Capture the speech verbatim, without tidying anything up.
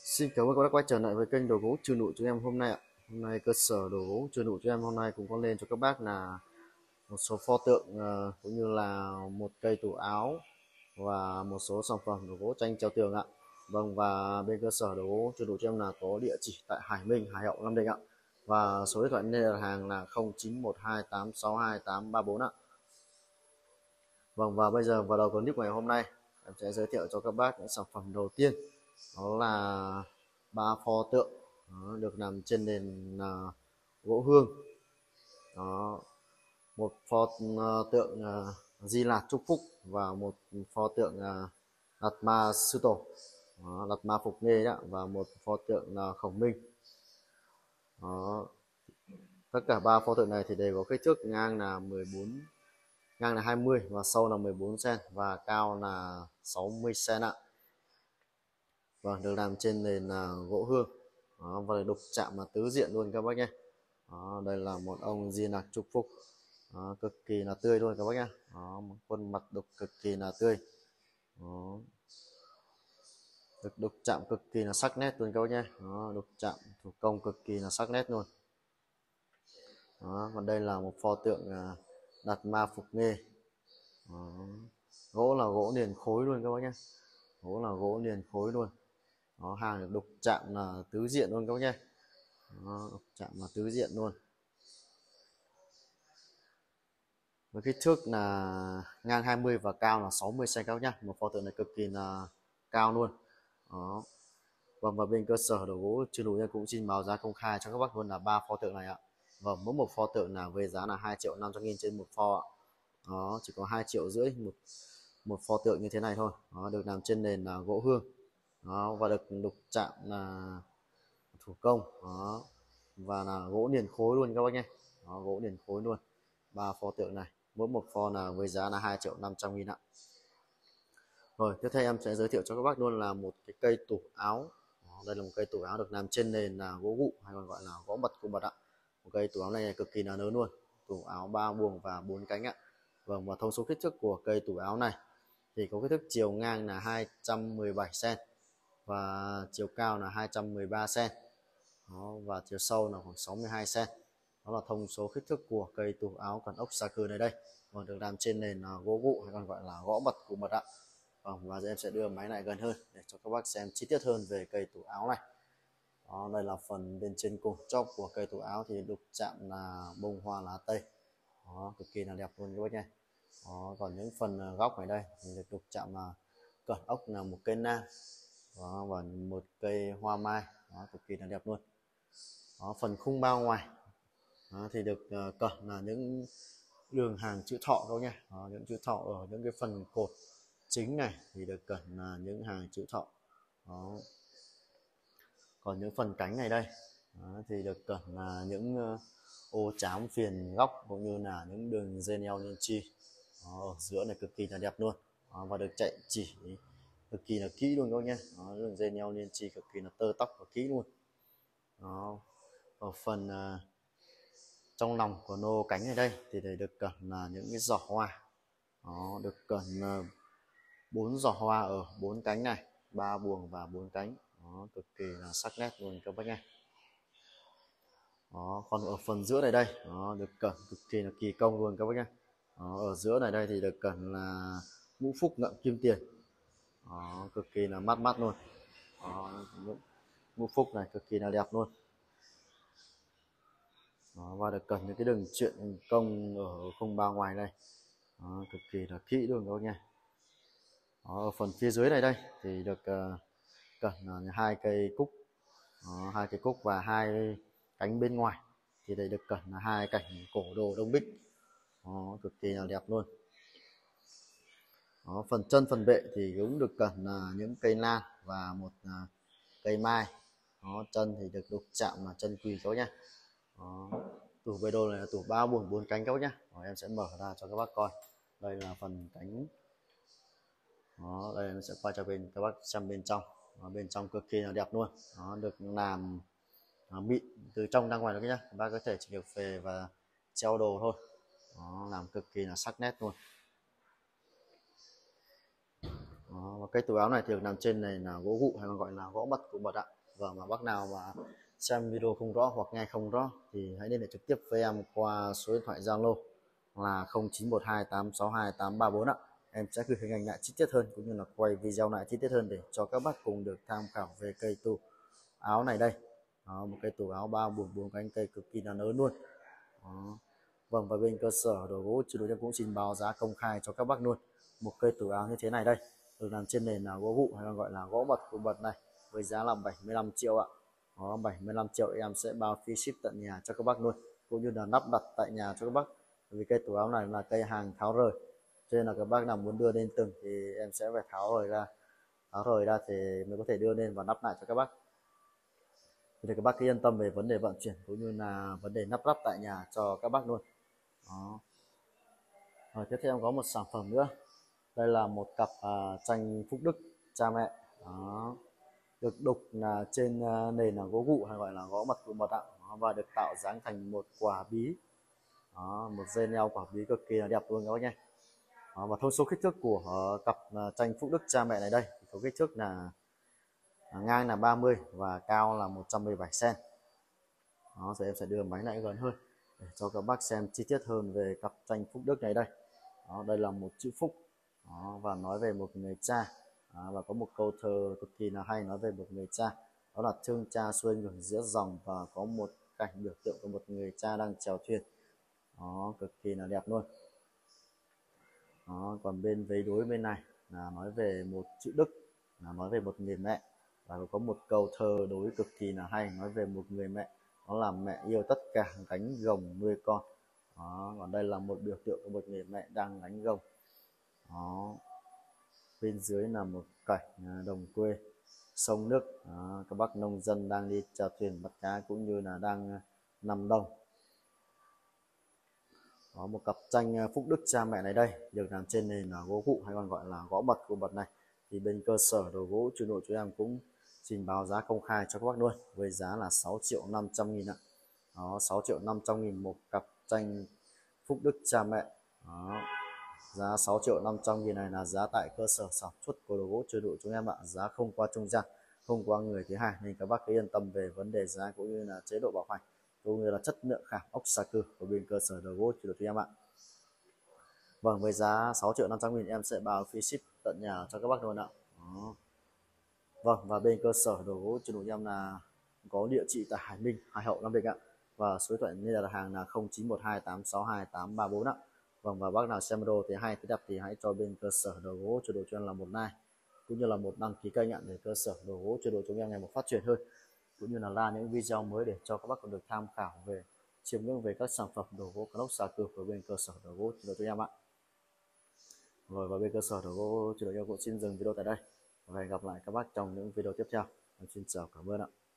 Xin cảm ơn các bác đã quay trở lại với kênh đồ gỗ Trừ Nụ cho em hôm nay ạ. Hôm nay cơ sở đồ gỗ Trừ Nụ cho em hôm nay cũng có lên cho các bác là một số pho tượng ờ, cũng như là một cây tủ áo và một số sản phẩm đồ gỗ tranh treo tường ạ. Vâng, và bên cơ sở đồ gỗ Trừ Nụ cho em là có địa chỉ tại Hải Minh, Hải Hậu, Nam Định ạ. Và số điện thoại liên hệ hàng là không chín một hai tám sáu hai tám ba bốn ạ. Vâng, và bây giờ vào đầu clip ngày hôm nay em sẽ giới thiệu cho các bác những sản phẩm đầu tiên, đó là ba pho tượng đó, được nằm trên nền uh, gỗ hương. Đó, một pho uh, tượng uh, Di Lạc Chúc Phúc và một pho tượng uh, Lạt Ma Sư Tổ, đó, Lạt Ma Phục Nghê đó, và một pho tượng uh, Khổng Minh. Đó, tất cả ba pho tượng này thì đều có kích thước ngang là mười bốn, ngang là hai mươi và sâu là mười bốn xăng ti mét và cao là sáu mươi xăng ti mét ạ. Vâng, được làm trên nền uh, gỗ hương. Đó, và đục chạm là tứ diện luôn các bác nhé. Đó, đây là một ông Di Lạc Chúc Phúc. Đó, cực kỳ là tươi luôn các bác nhé. Đó, một khuôn mặt đục cực kỳ là tươi. Đó, được đục chạm cực kỳ là sắc nét luôn các bác nhé. Đó, đục chạm thủ công cực kỳ là sắc nét luôn. Đó, còn đây là một pho tượng uh, Đạt Ma Phục Nghê. Đó, gỗ là gỗ liền khối luôn các bác nhé. Gỗ là gỗ liền khối luôn. Đó, hàng được đục chạm là tứ diện luôn các bác nhé. Đó, đục chạm là tứ diện luôn. Với kích thước là ngang hai mươi và cao là sáu mươi xăng ti mét nhá. Một pho tượng này cực kỳ là cao luôn. Đó. Và, và bên cơ sở đồ gỗ Trừ Nụ cũng xin báo giá công khai cho các bác luôn là ba pho tượng này ạ. Và mỗi một pho tượng là với giá là hai triệu năm trăm nghìn trên một pho ạ. Đó, chỉ có hai triệu rưỡi một một pho tượng như thế này thôi. Đó, được làm trên nền là gỗ hương. Đó, và được đục chạm là thủ công. Đó, và là gỗ liền khối luôn các bác nhé. Đó, gỗ liền khối luôn. Ba pho tượng này mỗi một pho là với giá là hai triệu năm trăm nghìn ạ. Rồi tiếp theo em sẽ giới thiệu cho các bác luôn là một cái cây tủ áo. Đó, đây là một cây tủ áo được làm trên nền là gỗ gụ hay còn gọi là gỗ mật cung bật ạ. Một cây tủ áo này cực kỳ là lớn luôn, tủ áo ba buồng và bốn cánh ạ. Vâng, và thông số kích thước của cây tủ áo này thì có kích thước chiều ngang là hai trăm mười bảy xăng ti mét và chiều cao là hai trăm mười ba xăng ti mét. Đó, và chiều sâu là khoảng sáu mươi hai xăng ti mét. Đó là thông số kích thước của cây tủ áo cần ốc xà cừ này đây. Và được làm trên nền gỗ gụ hay còn gọi là gỗ mật cung mật ạ. Vâng, và em sẽ đưa máy lại gần hơn để cho các bác xem chi tiết hơn về cây tủ áo này. Đó, đây là phần bên trên cùng chóp của cây tủ áo thì đục chạm là bông hoa lá tây. Đó, cực kỳ là đẹp luôn các bác nhé. Đó, còn những phần góc này đây thì được đục chạm là cẩn ốc là một cây na. Đó, và một cây hoa mai. Đó, cực kỳ là đẹp luôn. Đó, phần khung bao ngoài đó, thì được uh, cẩn là những đường hàng chữ thọ đâu nha. Đó, những chữ thọ ở những cái phần cột chính này thì được cẩn là những hàng chữ thọ. Đó. Còn những phần cánh này đây đó, thì được cẩn là những uh, ô chám phiền góc cũng như là những đường dây neo liên chi. Đó, ở giữa này cực kỳ là đẹp luôn. Đó, và được chạy chỉ cực kỳ là kỹ luôn các nhé. Đó, đường dây neo liên chi cực kỳ là tơ tóc và kỹ luôn. Đó. Ở phần uh, trong lòng của nô cánh này đây thì để được cẩn là những cái giỏ hoa. Đó, được cẩn bốn uh, giỏ hoa ở bốn cánh này, ba buồng và bốn cánh. Đó, cực kỳ là sắc nét luôn các bác nhé. Đó, còn ở phần giữa này đây đó, được cẩn cực kỳ là kỳ công luôn các bác nhé. Đó, ở giữa này đây thì được cẩn là ngũ phúc ngậm kim tiền. Đó, cực kỳ là mắt mắt luôn. Đó, ngũ phúc này cực kỳ là đẹp luôn. Đó, và được cẩn những cái đường chuyện công ở khung bao ngoài đây. Đó, cực kỳ là kỹ luôn các bác nhé. Đó, ở phần phía dưới này đây thì được uh, cẩn là hai cây cúc. Đó, hai cây cúc và hai cánh bên ngoài thì đây được cẩn là hai cảnh cổ đồ đông bích. Đó, cực kỳ là đẹp luôn. Đó, phần chân phần bệ thì cũng được cẩn là những cây lan và một uh, cây mai. Đó, chân thì được đục chạm là chân quỳ các nhá. Đó, tủ bê đô này là tủ ba buồng bốn cánh các nhá. Đó, em sẽ mở ra cho các bác coi. Đây là phần cánh. Đó, đây em sẽ quay cho bên các bác xem bên trong. Đó, bên trong cực kỳ là đẹp luôn. Đó, được làm à, mịn từ trong ra ngoài được nhá. Các bác có thể chỉ được về và treo đồ thôi. Đó, làm cực kỳ là sắc nét luôn. Đó, và cái tủ áo này thì được làm trên này là gỗ gụ hay còn gọi là gỗ mật của bật ạ. Và mà bác nào mà xem video không rõ hoặc nghe không rõ thì hãy liên hệ trực tiếp với em qua số điện thoại Zalo là không chín một hai tám sáu hai tám ba bốn ạ. Em sẽ gửi hình ảnh lại chi tiết hơn cũng như là quay video lại chi tiết hơn để cho các bác cùng được tham khảo về cây tủ áo này đây. Đó, một cây tủ áo ba buồng bốn cánh, cây cực kỳ là lớn luôn. Đó. Vâng, và bên cơ sở đồ gỗ Chư Nổi em cũng xin báo giá công khai cho các bác luôn. Một cây tủ áo như thế này đây được làm trên nền là gỗ vụn hay còn gọi là gỗ bật của bật này với giá là bảy mươi lăm triệu ạ. Đó, bảy mươi lăm triệu em sẽ bao phí ship tận nhà cho các bác luôn, cũng như là lắp đặt tại nhà cho các bác. Vì cây tủ áo này là cây hàng tháo rời, cho nên là các bác nào muốn đưa lên từng thì em sẽ phải tháo rời ra, tháo rời ra thì mới có thể đưa lên và lắp lại cho các bác. Thì các bác cứ yên tâm về vấn đề vận chuyển cũng như là vấn đề lắp ráp tại nhà cho các bác luôn. Đó. Rồi tiếp theo em có một sản phẩm nữa, đây là một cặp à, tranh Phúc Đức cha mẹ. Đó. Được đục là trên à, nền là gỗ gụ hay gọi là gỗ mật của mật ạ. Đó. Và được tạo dáng thành một quả bí. Đó. Một dây leo quả bí cực kỳ là đẹp luôn các bác nhé. Đó. Và thông số kích thước của uh, cặp uh, tranh Phúc Đức cha mẹ này đây, số kích thước là uh, ngang là ba mươi và cao là một trăm mười bảy xăng ti mét. Đó, rồi em sẽ đưa máy lại gần hơn để cho các bác xem chi tiết hơn về cặp tranh Phúc Đức này đây. Đó, đây là một chữ Phúc. Đó, và nói về một người cha. Đó, và có một câu thơ cực kỳ là hay nói về một người cha, đó là thương cha xuôi ngược giữa dòng, và có một cảnh biểu tượng của một người cha đang chèo thuyền. Đó, cực kỳ là đẹp luôn. Đó, còn bên vế đối bên này là nói về một chữ Đức, là nói về một người mẹ, và có một câu thơ đối cực kỳ là hay nói về một người mẹ, đó là mẹ yêu tất cả gánh gồng nuôi con. Đó, còn đây là một biểu tượng của một người mẹ đang gánh gồng. Đó. Bên dưới là một cảnh đồng quê sông nước. Đó, các bác nông dân đang đi chèo thuyền bắt cá cũng như là đang nằm đồng. Có một cặp tranh Phúc Đức cha mẹ này đây được làm trên nền là gỗ gụ hay còn gọi là gỗ bật của bật này, thì bên cơ sở đồ gỗ Chư Nổi chúng em cũng xin báo giá công khai cho các bác luôn với giá là sáu triệu năm trăm nghìn ạ. Đó, sáu triệu năm trăm nghìn một cặp tranh Phúc Đức cha mẹ. Đó. Giá sáu triệu năm trăm nghìn này là giá tại cơ sở sản xuất của đồ gỗ Chư Nổi chúng em ạ, giá không qua trung gian, không qua người thứ hai, nên các bác cứ yên tâm về vấn đề giá cũng như là chế độ bảo hành cũng như là chất lượng khảm ốc xà cừ của bên cơ sở đồ gỗ Chư Nổi chúng em ạ. Vâng, với giá sáu triệu năm trăm nghìn em sẽ bao phí ship tận nhà cho các bác luôn ạ. Đó. Vâng, và bên cơ sở đồ gỗ Chư Nổi em là có địa chỉ tại Hải Minh, Hải Hậu, Nam Định ạ. Và số điện thoại liên lạc đặt hàng là không chín một hai tám sáu hai tám ba bốn ạ. Vâng, và bác nào xem video thì hay thấy đẹp thì hãy cho bên cơ sở đồ gỗ Chư Nổi cho em là một like cũng như là một đăng ký kênh ạ, để cơ sở đồ gỗ Chư Nổi chúng em ngày một phát triển hơn, cũng như là ra những video mới để cho các bác còn được tham khảo về chiêm ngưỡng về các sản phẩm đồ gỗ cán ốc xà cừ của bên cơ sở đồ gỗ Chư Nổi chúng em ạ. Rồi, và bên cơ sở đồ gỗ Chư Nổi chúng em cũng xin dừng video tại đây và hẹn gặp lại các bác trong những video tiếp theo. Em xin chào, cảm ơn ạ.